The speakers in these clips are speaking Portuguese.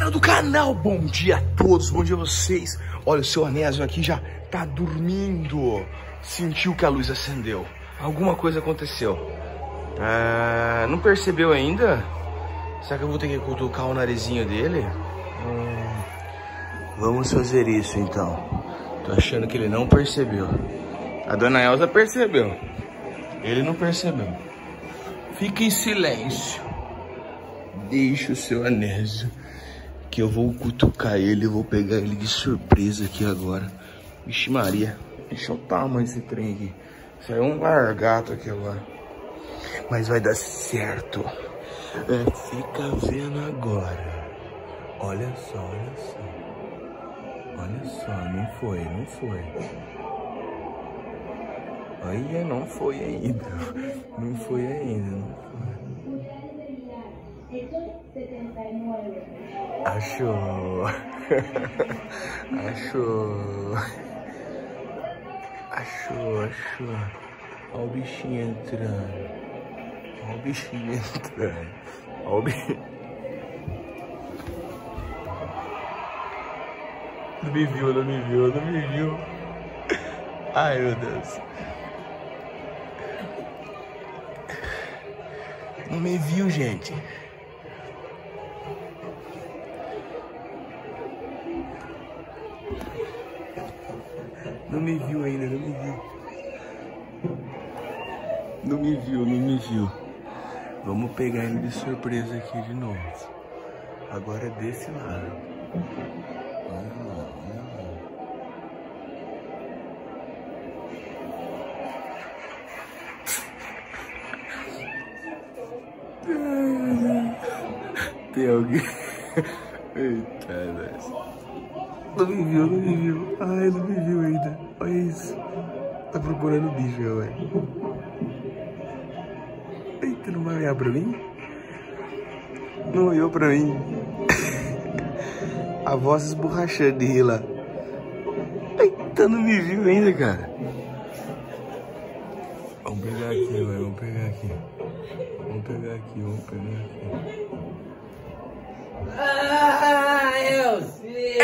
galera do canal, bom dia a todos, bom dia a vocês. Olha, o seu Anésio aqui já tá dormindo. Sentiu que a luz acendeu. Alguma coisa aconteceu. Não percebeu ainda? Será que eu vou ter que cutucar o narizinho dele? Vamos fazer isso então. Tô achando que ele não percebeu. A dona Elza percebeu. Ele não percebeu. Fique em silêncio. Deixa o seu Anésio, que eu vou cutucar ele, eu vou pegar ele de surpresa aqui agora. Vixe Maria, deixa o tamanho desse trem aqui. Saiu um largato aqui agora. Mas vai dar certo. Fica vendo agora. Olha só, olha só. Olha só, não foi, não foi. Olha, não foi ainda. Não foi ainda, não foi. Achou. Achou. Achou. Olha o bichinho entrando. Olha o bichinho entrando. Olha o bichinho. Não me viu, não me viu, não me viu. Ai, meu Deus. Não me viu, gente. Não me viu ainda, não me viu. Não me viu, não me viu. Vamos pegar ele de surpresa aqui de novo. Agora é desse lado. Olha lá, olha lá. Tem alguém? Eita, velho. Não me viu, não me viu. Ai, não me viu ainda. Olha isso. Tá procurando bicho, velho. Eita, não vai olhar pra mim? Não olhou pra mim. A voz esborrachando de rir lá. Eita, não me viu ainda, cara. Vamos pegar aqui, velho. Vamos pegar aqui. Vamos pegar aqui, vamos pegar aqui. Ah, eu sei!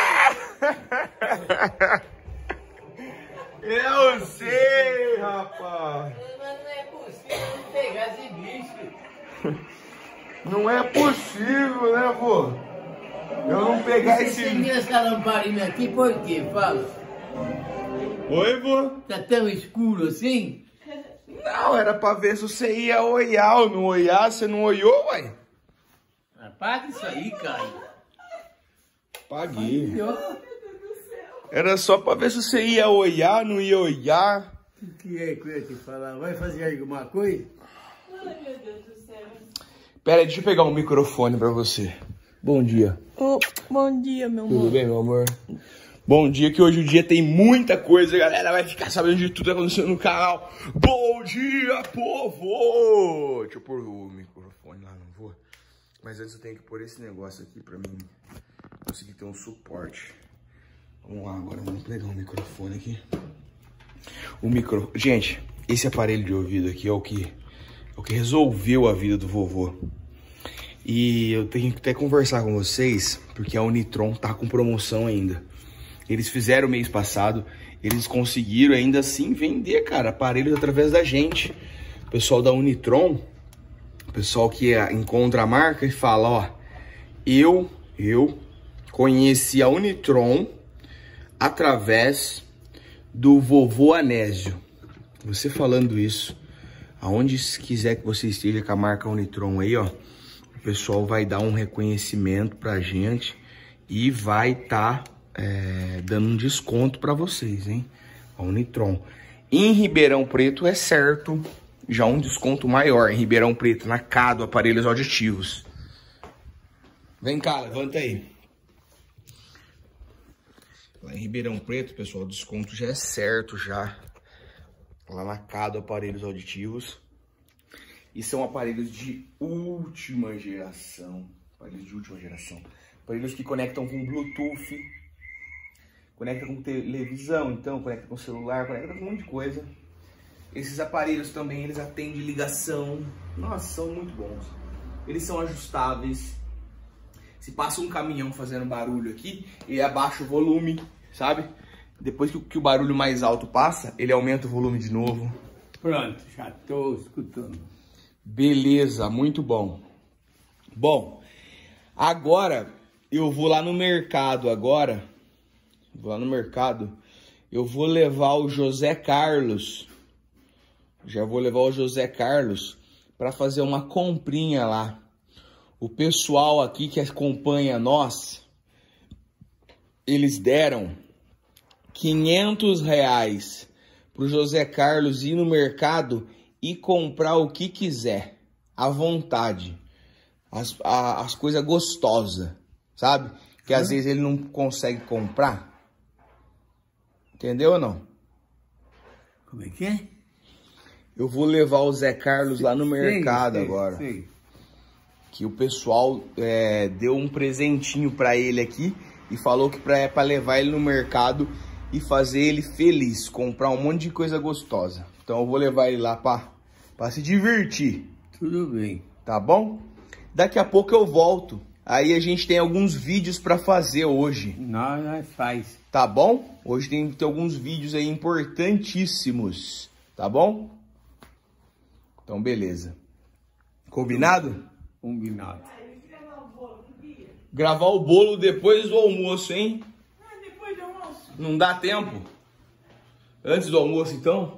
Eu sei, rapaz! Mas não é possível não pegar esse bicho. Não é possível, né, vô? Eu não pegar Você mira essa lamparina aqui por quê? Fala. Oi, vô? Tá tão escuro assim? Não, era pra ver se você ia olhar ou não olhar. Você não olhou, ué? Apaga isso aí, Caio. Paguei. Era só pra ver se você ia olhar, não ia olhar. O que é que eu ia te falar? Vai fazer alguma coisa? Ai, meu Deus do céu. Pera aí, deixa eu pegar um microfone pra você. Bom dia. Oh, bom dia, meu amor. Tudo bem, meu amor? Bom dia, que hoje o dia tem muita coisa, galera. Vai ficar sabendo de tudo que tá acontecendo no canal. Bom dia, povo! Deixa eu pôr o microfone lá, não vou. Mas antes eu tenho que pôr esse negócio aqui pra mim conseguir ter um suporte. Vamos lá, agora vamos pegar um microfone aqui. Gente, esse aparelho de ouvido aqui é o que resolveu a vida do vovô. E eu tenho que até conversar com vocês, porque a Unitron tá com promoção ainda. Eles fizeram mês passado, eles conseguiram ainda assim vender, cara, aparelhos através da gente. O pessoal da Unitron, o pessoal que encontra a marca e fala, ó, eu conheci a Unitron através do vovô Anésio. Você falando isso, aonde quiser que você esteja com a marca Unitron aí, ó, o pessoal vai dar um reconhecimento pra gente e vai estar dando um desconto pra vocês, hein? A Unitron. Em Ribeirão Preto é certo, já um desconto maior. Em Ribeirão Preto, na Cado Aparelhos Auditivos. Vem cá, levanta aí. Lá em Ribeirão Preto, pessoal, o desconto já é certo, já. Lá na Cado Aparelhos Auditivos. E são aparelhos de última geração. Aparelhos de última geração. Aparelhos que conectam com Bluetooth. Conecta com televisão, então, conecta com celular, conecta com um monte de coisa. Esses aparelhos também, eles atendem ligação. Nossa, são muito bons. Eles são ajustáveis. Se passa um caminhão fazendo barulho aqui, ele abaixa o volume, sabe? Depois que o barulho mais alto passa, ele aumenta o volume de novo. Pronto, já tô escutando. Beleza, muito bom. Bom, agora eu vou lá no mercado agora. Vou lá no mercado. Eu vou levar o José Carlos. Já vou levar o José Carlos para fazer uma comprinha lá. O pessoal aqui que acompanha nós, eles deram R$500 pro José Carlos ir no mercado e comprar o que quiser, à vontade. As coisas gostosas, sabe? Que às vezes ele não consegue comprar. Entendeu ou não? Como é que é? Eu vou levar o Zé Carlos lá no mercado agora. Sei. Que o pessoal deu um presentinho pra ele aqui e falou que é pra levar ele no mercado e fazer ele feliz, comprar um monte de coisa gostosa. Então eu vou levar ele lá pra se divertir. Tudo bem. Tá bom? Daqui a pouco eu volto. Aí a gente tem alguns vídeos pra fazer hoje. Nós faz. Tá bom? Hoje tem alguns vídeos aí importantíssimos. Tá bom? Então beleza. Combinado? Combinado. Gravar o bolo depois do almoço, hein? Depois do almoço. Não dá tempo? Antes do almoço, então?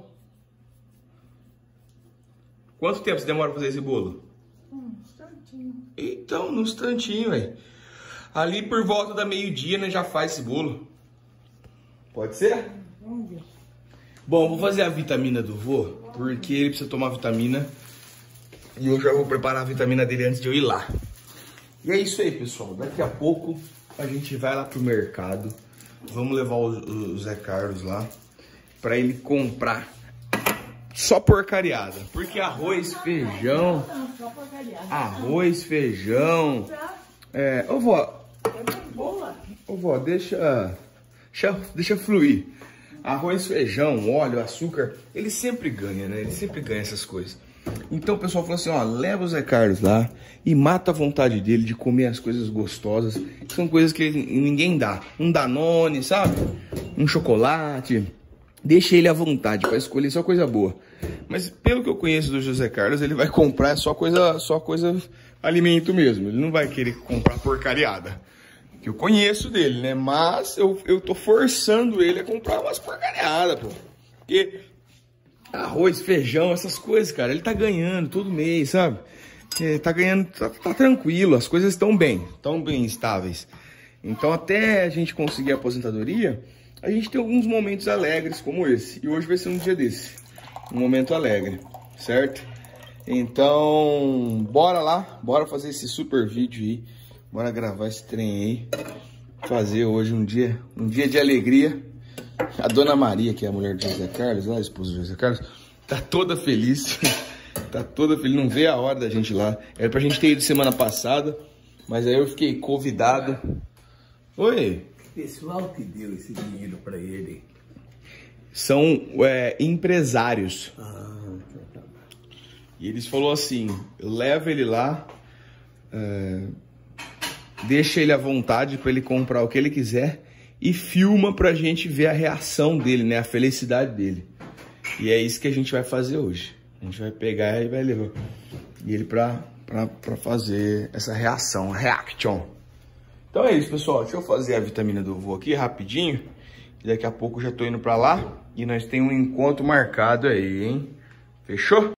Quanto tempo você demora pra fazer esse bolo? Um instantinho. Então, num instantinho, velho. Ali por volta da meio-dia, né, já faz esse bolo. Pode ser? Vamos ver. Bom, vou fazer a vitamina do vô, porque ele precisa tomar vitamina. E eu já vou preparar a vitamina dele antes de eu ir lá. E é isso aí, pessoal. Daqui a pouco a gente vai lá pro mercado. Vamos levar o Zé Carlos lá pra ele comprar só porcariada. Porque arroz, feijão... Não, só porcariada. Arroz, feijão... Ô vó... Boa. Ô vó, deixa fluir. Arroz, feijão, óleo, açúcar, ele sempre ganha, né? Ele sempre ganha essas coisas. Então o pessoal falou assim, ó, leva o Zé Carlos lá e mata a vontade dele de comer as coisas gostosas, que são coisas que ninguém dá. Um Danone, sabe? Um chocolate. Deixa ele à vontade para escolher só coisa boa. Mas pelo que eu conheço do José Carlos, ele vai comprar só coisa alimento mesmo. Ele não vai querer comprar porcariada. Que eu conheço dele, né? Mas eu tô forçando ele a comprar umas porcariadas, pô. Porque arroz, feijão, essas coisas, cara, ele tá ganhando todo mês, sabe? Tá ganhando, tá tranquilo, as coisas estão bem estáveis. Então até a gente conseguir a aposentadoria, a gente tem alguns momentos alegres como esse. E hoje vai ser um dia desse, um momento alegre, certo? Então, bora lá, bora fazer esse super vídeo aí. Bora gravar esse trem aí. Fazer hoje um dia de alegria. A Dona Maria, que é a mulher do José Carlos, a esposa do José Carlos, tá toda feliz. Tá toda feliz, não vê a hora da gente ir lá. Era pra gente ter ido semana passada, mas aí eu fiquei convidado. Oi. Pessoal que deu esse dinheiro pra ele. São empresários. Tá. E eles falaram assim, leva ele lá, deixa ele à vontade pra ele comprar o que ele quiser e filma pra gente ver a reação dele, né? A felicidade dele. E é isso que a gente vai fazer hoje. A gente vai pegar e vai levar ele pra fazer essa reação, reaction. Então é isso, pessoal. Deixa eu fazer a vitamina do vô aqui rapidinho. E daqui a pouco eu já tô indo pra lá. E nós temos um encontro marcado aí, hein? Fechou?